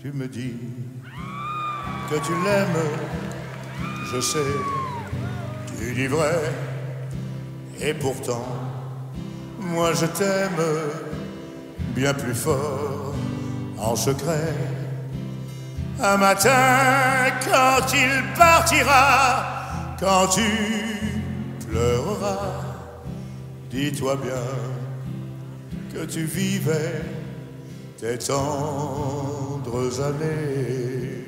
Tu me dis que tu l'aimes, je sais, tu dis vrai, et pourtant, moi je t'aime bien plus fort, en secret. Un matin, quand il partira, quand tu pleureras, dis-toi bien que tu vivais tes tendres années.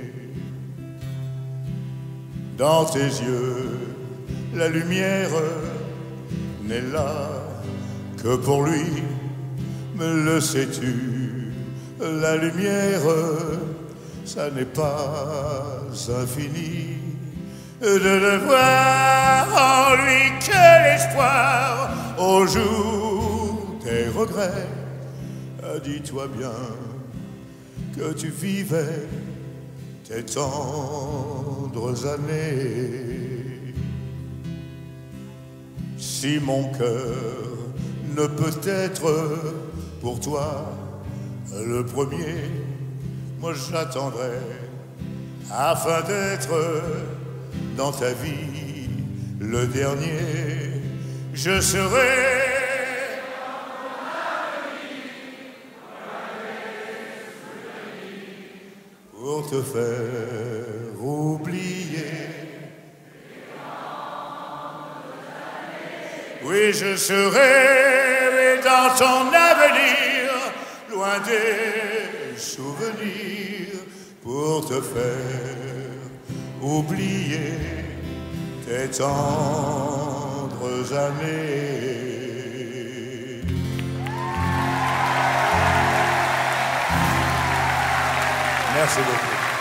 Dans tes yeux, la lumière n'est là que pour lui, me le sais-tu, la lumière, ça n'est pas infini. De ne voir en lui que l'espoir au jour des regrets. Dis-toi bien que tu vivais tes tendres années. Si mon cœur ne peut être pour toi le premier, moi j'attendrai afin d'être dans ta vie le dernier. Je serai pour te faire oublier. Oui, je serai dans ton avenir, loin des souvenirs, pour te faire oublier tes tendres années. Merci beaucoup.